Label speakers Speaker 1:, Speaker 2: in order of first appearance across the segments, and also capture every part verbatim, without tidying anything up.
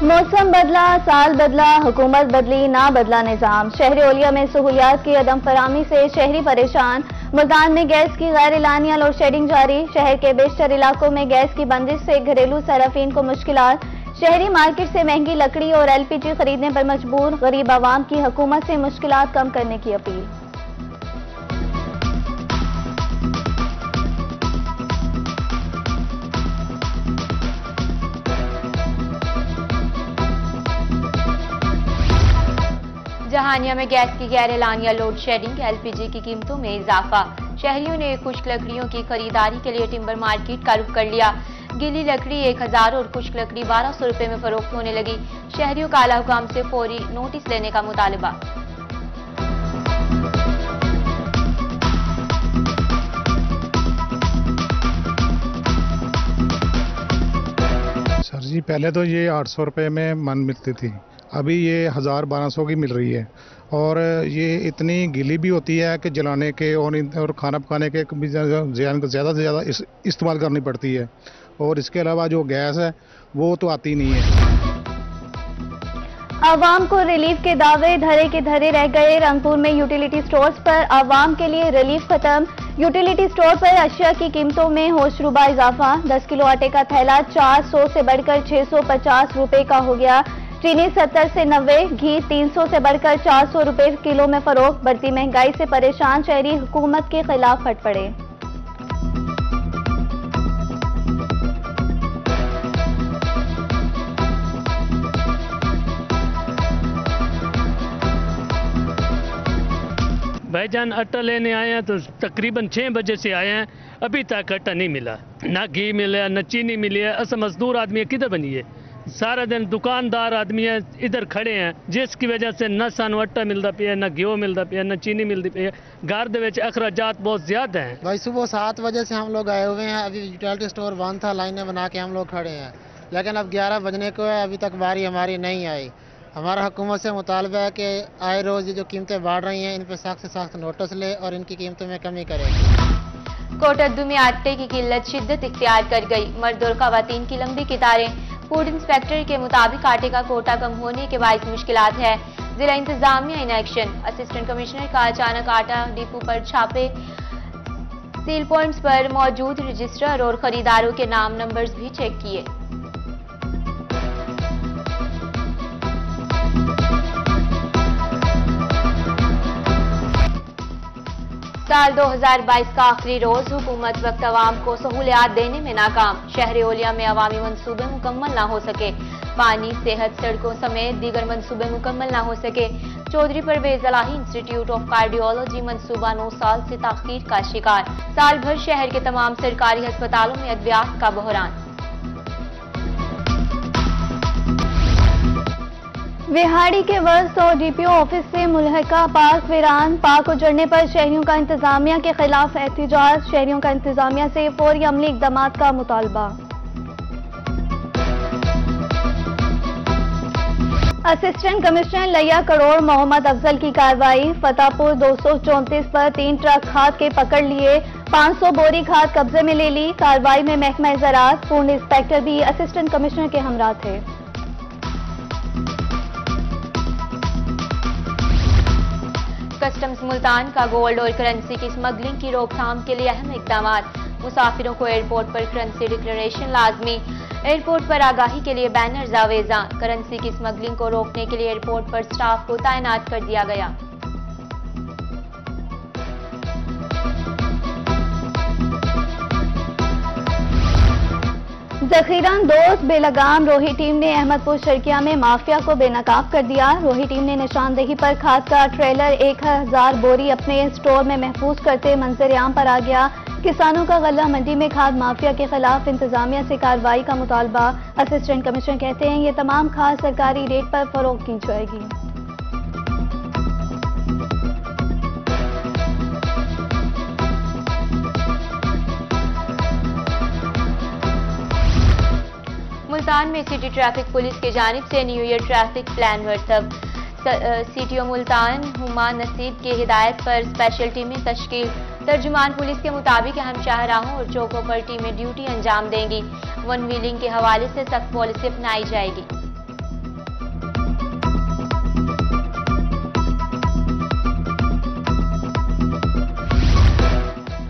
Speaker 1: मौसम बदला, साल बदला, हुकूमत बदली, ना बदला निजाम। शहरी ओलिया में सहूलियात की अदम फरामी से शहरी परेशान। मुल्तान में गैस की गैर एलानिया लोड शेडिंग जारी। शहर के बेशतर इलाकों में गैस की बंदिश से घरेलू सराफीन को मुश्किलात। शहरी मार्केट से महंगी लकड़ी और एल पी जी खरीदने पर मजबूर। गरीब आवाम की हुकूमत से मुश्किलात कम करने की अपील।
Speaker 2: जहानिया में गैस की गैर एलानिया load shedding, L P G की कीमतों में इजाफा। शहरियों ने खुश्क लकड़ियों की खरीदारी के लिए टिम्बर मार्केट का रुख कर लिया। गीली लकड़ी एक हजार और खुश्क लकड़ी बारह सौ रुपए में फरोख्त होने लगी। शहरियों का आला हुकाम से फौरी नोटिस लेने का मुतालबा।
Speaker 3: सर जी, पहले तो ये आठ सौ रुपये में मन मिलती थी, अभी ये हज़ार बारह सौ की मिल रही है। और ये इतनी गीली भी होती है कि जलाने के और और खाना पकाने के भी ज़्यादा से ज़्यादा इस, इस्तेमाल करनी पड़ती है। और इसके अलावा जो गैस है वो तो आती नहीं है।
Speaker 1: आवाम को रिलीफ के दावे धरे के धरे रह गए। रंगपुर में यूटिलिटी स्टोर्स पर आवाम के लिए रिलीफ खत्म। यूटिलिटी स्टोर पर अशिया की कीमतों में होशरुबा इजाफा। दस किलो आटे का थैला चार सौ से बढ़कर छह सौ पचास रुपए का हो गया। चीनी सत्तर से नब्बे, घी तीन सौ से बढ़कर चार सौ रुपए किलो में फरोख्त। बढ़ती महंगाई से परेशान शहरी हुकूमत के खिलाफ फट पड़े।
Speaker 4: भाईजान आटा लेने आए हैं तो तकरीबन छः बजे से आए हैं, अभी तक आटा नहीं मिला, ना घी मिला, ना चीनी मिली है। ऐसा मजदूर आदमी किधर बनिए, सारा दिन दुकानदार आदमी है इधर खड़े हैं, जिसकी वजह से न सानू आटा मिलता पिया, न घ्यो मिलता पिया, न चीनी मिलती पिया। घर दे विच अखराजात बहुत ज्यादा हैं।
Speaker 5: भाई सुबह सात बजे से हम लोग आए हुए हैं, अभी यूटिलिटी स्टोर बंद था, लाइनें बना के हम लोग खड़े हैं, लेकिन अब ग्यारह बजने को है, अभी तक बारी हमारी नहीं आई। हमारा हुकूमत से मुतालबा है कि आए रोज ये जो कीमतें बढ़ रही हैं इन पर सख्त से सख्त नोटिस ले और इनकी कीमतों में कमी करे।
Speaker 2: कोटद्दू में आटे की किल्लत शिद्दत इख्तियार कर गई। मर्द और खवातीन की लंबी कतारें। फूड इंस्पेक्टर के मुताबिक आटे का कोटा कम होने के बायस मुश्किलात है। जिला इंतजामिया इन एक्शन। असिस्टेंट कमिश्नर का अचानक आटा डिपो पर छापे। सील पॉइंट्स पर मौजूद रजिस्टर और खरीदारों के नाम नंबर्स भी चेक किए। साल दो हज़ार बाईस का आखिरी रोज, हुकूमत वक्त अवाम को सहूलियात देने में नाकाम। शहरी ओलिया में अवामी मंसूबे मुकम्मल ना हो सके। पानी, सेहत, सड़कों समेत दीगर मंसूबे मुकम्मल ना हो सके। Chaudhry Pervaiz Elahi Institute of Cardiology मंसूबा नौ साल से ताखीर का शिकार। साल भर शहर के तमाम सरकारी अस्पतालों में अद्वियात का बहरान।
Speaker 1: विहाड़ी के वस्त और डीपीओ ऑफिस से मुल्हका पार्क वीरान। पार्क उजड़ने पर शहरियों का इंतजामिया के खिलाफ एहतिजाज। शहरियों का इंतजामिया से फौरी अमली इक़दाम का मुतालबा। असिस्टेंट कमिश्नर लिया करोड़ मोहम्मद अफजल की कार्रवाई। फतेहपुर दो सौ चौंतीस पर तीन ट्रक खाद के पकड़ लिए। पाँच सौ बोरी खाद कब्जे में ले ली। कार्रवाई में महकमा ज़राअत, फूड इंस्पेक्टर भी असिस्टेंट कमिश्नर के हमरा थे।
Speaker 2: कस्टम्स मुल्तान का गोल्ड और करेंसी की स्मगलिंग की रोकथाम के लिए अहम इकदाम। मुसाफिरों को एयरपोर्ट पर करेंसी डिक्लेरेशन लाजमी। एयरपोर्ट पर आगाही के लिए बैनर्स आवेजा। करेंसी की स्मगलिंग को रोकने के लिए एयरपोर्ट पर स्टाफ को तैनात कर दिया गया।
Speaker 1: जखीरांदोज बेलगाम रोही टीम ने अहमदपुर शर्किया में माफिया को बेनकाब कर दिया। रोही टीम ने निशानदेही पर खाद का ट्रेलर एक हजार बोरी अपने स्टोर में महफूज करते मंजर आम पर आ गया। किसानों का गल्ला मंडी में खाद माफिया के खिलाफ इंतजामिया से कार्रवाई का मुतालबा। असिस्टेंट कमिश्नर कहते हैं ये तमाम खाद सरकारी रेट पर फरोख्त की जाएगी।
Speaker 2: मुल्तान में सिटी ट्रैफिक पुलिस की जानिब से न्यू ईयर ट्रैफिक प्लान वर्तब। सीटीओ मुल्तान हुमा नसीब की हिदायत पर स्पेशल टीमें तश्कील। तर्जुमान पुलिस के मुताबिक अहम शाहराहों और चौकों पर टीमें ड्यूटी अंजाम देंगी। वन व्हीलिंग के हवाले से सख्त पॉलिसी अपनाई जाएगी।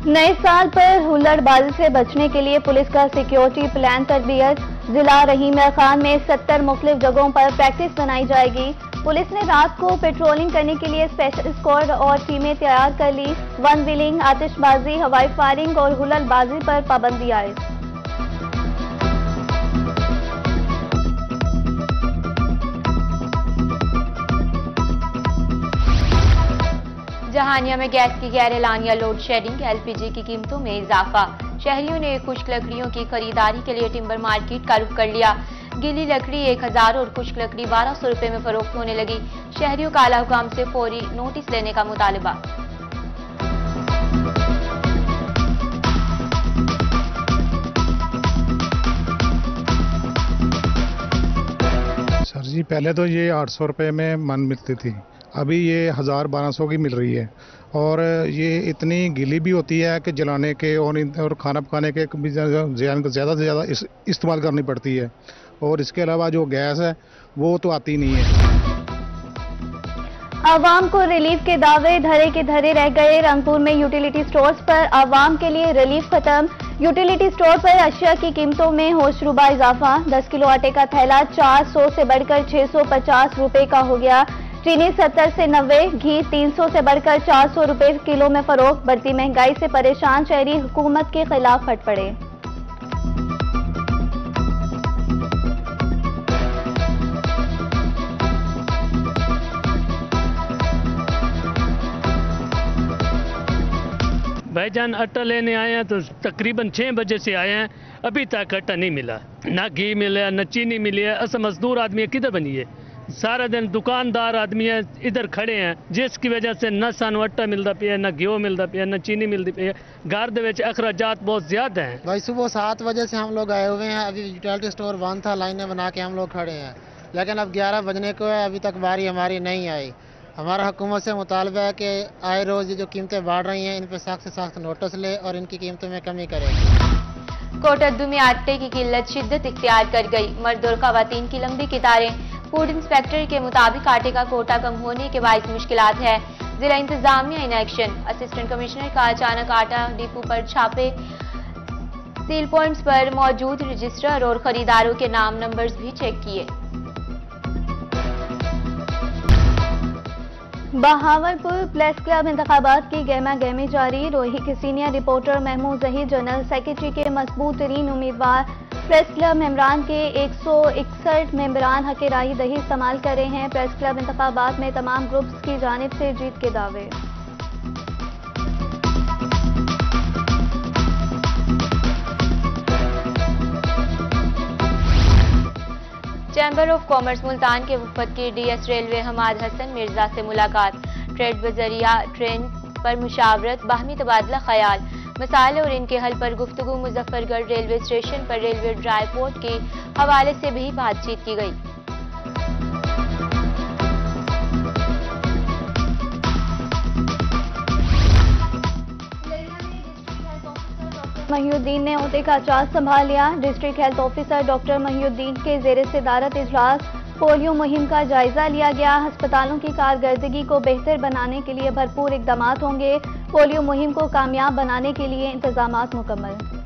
Speaker 1: नए साल पर हुल्लड़बाजी से बचने के लिए पुलिस का सिक्योरिटी प्लान तरबियत। जिला रहीम खान में सत्तर मुख्तलिफ जगहों पर प्रैक्टिस बनाई जाएगी। पुलिस ने रात को पेट्रोलिंग करने के लिए स्पेशल स्क्वाड और टीमें तैयार कर ली। वन व्हीलिंग, आतिशबाजी, हवाई फायरिंग और हुल्लड़बाजी पर पाबंदी आयद।
Speaker 2: जहानिया में गैस की गैर एलानिया लोड शेडिंग, एलपीजी की कीमतों में इजाफा। शहरियों ने खुश्क लकड़ियों की खरीदारी के लिए टिम्बर मार्केट का रुख कर लिया। गीली लकड़ी एक हजार और खुश्क लकड़ी बारह सौ रुपए में फरोख्त होने लगी। शहरियों का आला हुकाम से फौरी नोटिस लेने का मुतालबा।
Speaker 3: सर जी, पहले तो ये आठ सौ रुपये में मन मिलती थी, अभी ये हज़ार बारह सौ की मिल रही है। और ये इतनी गीली भी होती है कि जलाने के और और खाना पकाने के भी ज़्यादा से ज़्यादा इस, इस्तेमाल करनी पड़ती है। और इसके अलावा जो गैस है वो तो आती नहीं है।
Speaker 1: आवाम को रिलीफ के दावे धरे के धरे रह गए। रंगपुर में यूटिलिटी स्टोर्स पर आवाम के लिए रिलीफ खत्म। यूटिलिटी स्टोर पर अशिया की कीमतों में होशरुबा इजाफा। दस किलो आटे का थैला चार सौ से बढ़कर छह सौ पचास रुपए का हो गया। चीनी सत्तर से नब्बे, घी तीन सौ से बढ़कर चार सौ रुपए किलो में फरोख्त। बढ़ती महंगाई से परेशान शहरी हुकूमत के खिलाफ फट पड़े।
Speaker 4: भाईजान आटा लेने आए हैं तो तकरीबन छः बजे से आए हैं, अभी तक आटा नहीं मिला। ना घी मिला, ना चीनी मिली है। अस मजदूर आदमी किधर बनिए, सारा दिन दुकानदार आदमी है इधर खड़े हैं, जिसकी वजह से न सानू आटा मिलता पिया, न घ्यो मिलता पिया, न चीनी मिलती पिया। घर दे विच अखराजात बहुत ज्यादा हैं।
Speaker 5: भाई सुबह सात बजे से हम लोग आए हुए हैं, अभी यूटिलिटी स्टोर बंद था, लाइनें बना के हम लोग खड़े हैं। लेकिन अब ग्यारह बजने को है, अभी तक बारी हमारी नहीं आई। हमारा हुकूमत से मुतालबा है कि आए रोज़ जो कीमतें बढ़ रही हैं इन पर सख्त से सख्त नोटिस ले और इनकी कीमतों में कमी करे।
Speaker 2: कोटद्दू में आटे की किल्लत शिद्दत इख्तियार कर गई। मर्द और खवातीन की लंबी कतारें। फूड इंस्पेक्टर के मुताबिक आटे का कोटा कम होने के बायस मुश्किलात है। जिला इंतजामिया इन एक्शन। असिस्टेंट कमिश्नर का अचानक आटा डिपो पर छापे। सील पॉइंट्स पर मौजूद रजिस्टर और खरीदारों के नाम नंबर्स भी चेक किए।
Speaker 1: बहावलपुर प्रेस क्लब इंतखाबात की गहमा गहमी जारी। रोही के senior reporter Mahmood Zaheer general secretary के मजबूत तरीन उम्मीदवार। प्रेस क्लब मेंबरान के एक सौ इकसठ मेंबरान हक राय दही इस्तेमाल कर रहे हैं। प्रेस क्लब इंतखाबात में तमाम ग्रुप्स की जानिब से जीत के दावे।
Speaker 2: चैम्बर ऑफ कॉमर्स मुल्तान के वफद की डीएस रेलवे हमाद हसन मिर्जा से मुलाकात। ट्रेड बजरिया ट्रेन पर मुशावरत, बाहमी तबादला ख्याल, मसाइल और इनके हल पर गुफ्तगू। मुजफ्फरगढ़ रेलवे स्टेशन पर रेलवे ड्राई पोर्ट के हवाले से भी बातचीत की गई।
Speaker 1: महिउद्दीन ने ओहदे का चार्ज संभाल लिया। District health officer doctor Mohiuddin के जेर सदारत इजलास। पोलियो मुहिम का जायजा लिया गया। अस्पतालों की कारकर्दगी को बेहतर बनाने के लिए भरपूर इकदाम होंगे। पोलियो मुहिम को कामयाब बनाने के लिए इंतजाम मुकम्मल।